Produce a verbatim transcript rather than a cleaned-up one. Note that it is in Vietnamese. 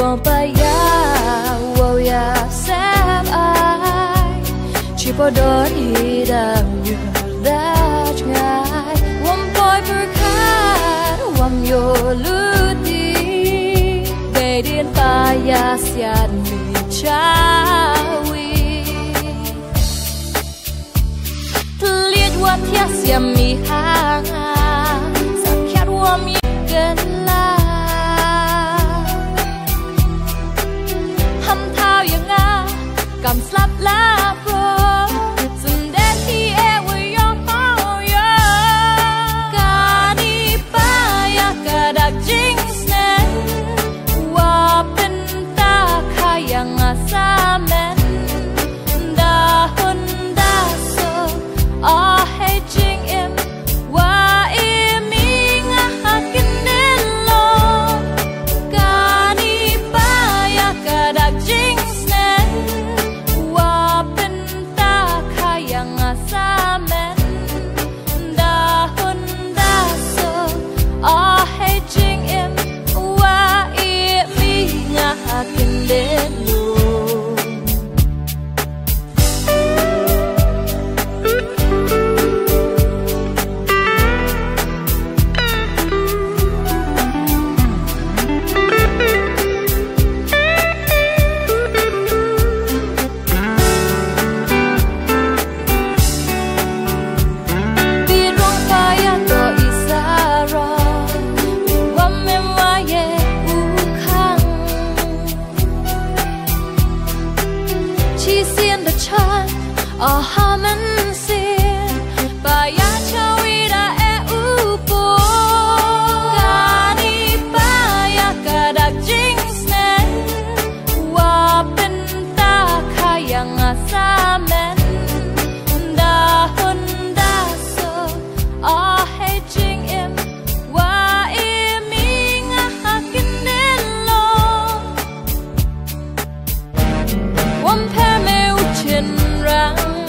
Podoni dam yu dach ngai wam boy berkat wam yo luti bedin paya sian mi chawi tliet wat ya siam mi hanga sakyat wam yen la ham thao yang nga kam slap la a hamen sin baya chawira e upo gani baya kadak jingsnen wa penta khayang asamen da honda so a hedging im wa iming hakin nello wam pe me uchin rang